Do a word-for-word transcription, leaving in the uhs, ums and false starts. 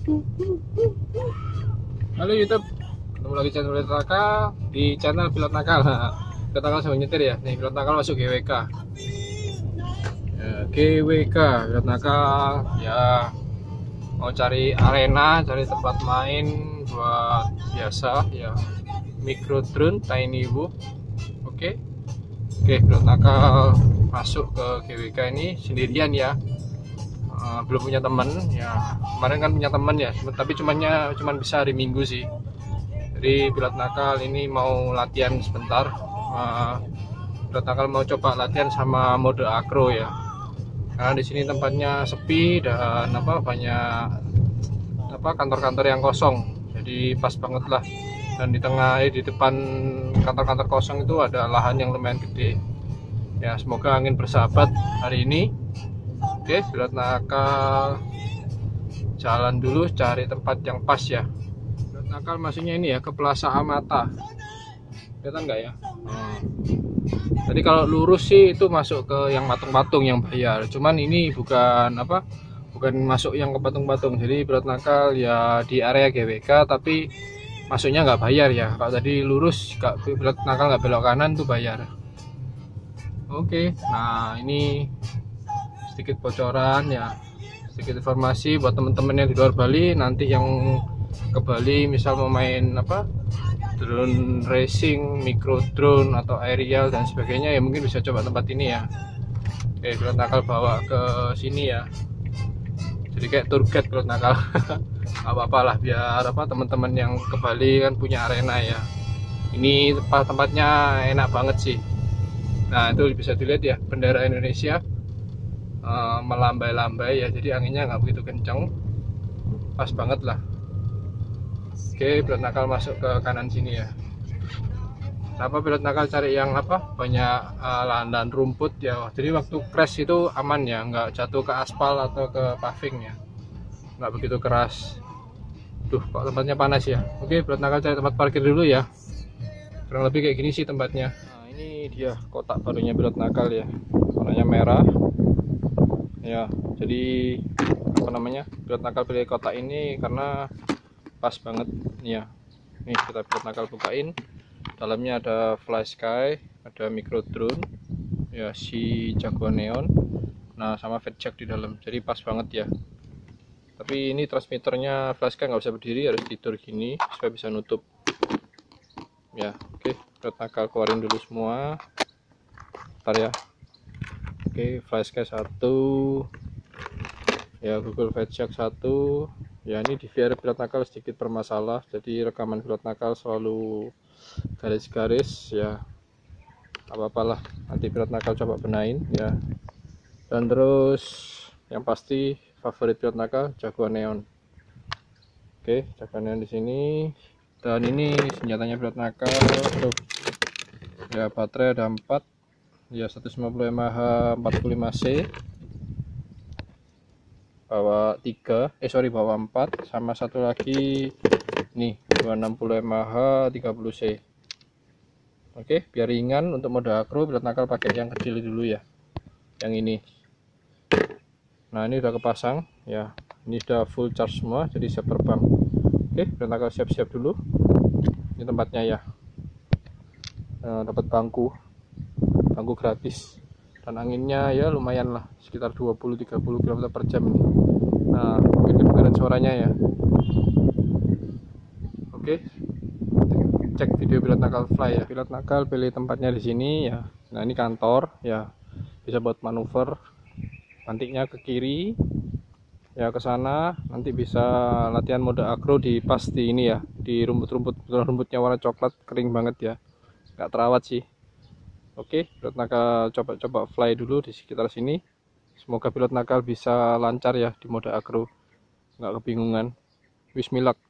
Halo YouTube, ketemu lagi channel Pilot Nakal di channel Pilot Nakal. Pilot Nakal sama nyetir ya. Nih Pilot Nakal masuk G W K. Ya, G W K Pilot Nakal ya, mau cari arena, cari tempat main buat biasa ya, micro drone tiny woo. Oke, oke Pilot Nakal masuk ke G W K ini sendirian ya. Uh, belum punya temen ya, kemarin kan punya temen ya, tapi cumannya cuman bisa hari Minggu sih. Jadi Pilot Nakal ini mau latihan sebentar. uh, Pilot Nakal mau coba latihan sama mode acro ya, karena di sini tempatnya sepi dan apa banyak apa kantor-kantor yang kosong, jadi pas banget lah. Dan di tengah eh, di depan kantor-kantor kosong itu ada lahan yang lumayan gede ya. Semoga angin bersahabat hari ini. Oke, Pilot Nakal jalan dulu cari tempat yang pas ya. Pilot Nakal maksudnya ini ya, ke Plaza Amata. Kelihatan nggak ya? Hmm. Jadi kalau lurus sih itu masuk ke yang patung-patung yang bayar. Cuman ini bukan apa? Bukan masuk yang ke patung-patung. Jadi Pilot Nakal ya di area G W K, tapi masuknya nggak bayar ya. Kalau tadi lurus, Pilot Nakal nggak belok kanan tuh bayar. Oke, nah ini sedikit bocoran ya, sedikit informasi buat teman-teman yang di luar Bali. Nanti yang ke Bali misal mau main apa drone racing, micro drone atau aerial dan sebagainya ya, mungkin bisa coba tempat ini ya. Oke, Pilot Nakal bawa ke sini ya, jadi kayak tour guide Pilot Nakal. Apa-apa lah, biar apa teman-teman yang ke Bali kan punya arena ya. Ini tempat tempatnya enak banget sih. Nah itu bisa dilihat ya, bendera Indonesia Uh, melambai-lambai ya, jadi anginnya nggak begitu kenceng, pas banget lah. Oke, Pilot Nakal masuk ke kanan sini ya. Kenapa Pilot Nakal cari yang apa banyak uh, lahan rumput ya, jadi waktu crash itu aman ya, nggak jatuh ke aspal atau ke paving ya, nggak begitu keras. Duh, kok tempatnya panas ya. Oke, Pilot Nakal cari tempat parkir dulu ya, kurang lebih kayak gini sih tempatnya. Nah ini dia kotak barunya Pilot Nakal ya, warnanya merah ya. Jadi apa namanya, Pilot Nakal pilih kotak ini karena pas banget ya. Nih kita Pilot Nakal bukain, dalamnya ada fly sky, ada micro drone ya, si Jaguar Neon, nah sama fat jack di dalam, jadi pas banget ya. Tapi ini transmitternya fly sky nggak bisa berdiri, harus tidur gini supaya bisa nutup ya. Oke, Pilot Nakal keluarin dulu semua, ntar ya. Oke, flash sky satu ya, Google Fat Jack satu ya. Ini D V R Pilot Nakal sedikit bermasalah, jadi rekaman Pilot Nakal selalu garis-garis ya. Apa-apalah, nanti Pilot Nakal coba benain ya. Dan terus yang pasti favorit Pilot Nakal Jaguar Neon. Oke, Jaguar Neon di sini. Dan ini senjatanya Pilot Nakal tuh ya, baterai ada empat ya, seratus lima puluh mAh empat puluh lima C, bawa tiga eh sorry bawa empat, sama satu lagi nih dua ratus enam puluh mAh tiga puluh C. Oke, biar ringan untuk mode acro Pilot Nakal pakai yang kecil dulu ya, yang ini. Nah ini udah kepasang ya, ini udah full charge semua, jadi siap terbang. Oke, Pilot Nakal siap-siap dulu. Ini tempatnya ya. Nah, dapat bangku bangku gratis, dan anginnya ya lumayan lah, sekitar dua puluh sampai tiga puluh kilometer per jam ini. Nah mungkin kedengaran suaranya ya. Oke, cek video Pilot Nakal fly ya. Pilot Nakal pilih tempatnya di sini ya. Nah ini kantor ya, bisa buat manuver, nantinya ke kiri ya, ke sana nanti bisa latihan mode acro di pas di ini ya, di rumput-rumput. Rumputnya warna coklat, kering banget ya, nggak terawat sih. Oke, Pilot Nakal coba-coba fly dulu di sekitar sini. Semoga Pilot Nakal bisa lancar ya di mode acro, nggak kebingungan. Wismilak.